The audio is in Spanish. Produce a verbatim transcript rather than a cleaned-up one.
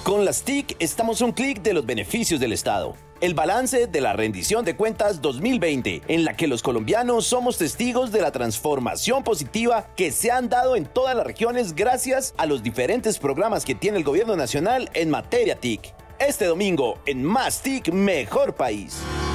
Con las T I C estamos a un clic de los beneficios del Estado. El balance de la rendición de cuentas dos mil veinte, en la que los colombianos somos testigos de la transformación positiva que se han dado en todas las regiones gracias a los diferentes programas que tiene el gobierno nacional en materia T I C. Este domingo, en Más T I C, Mejor País.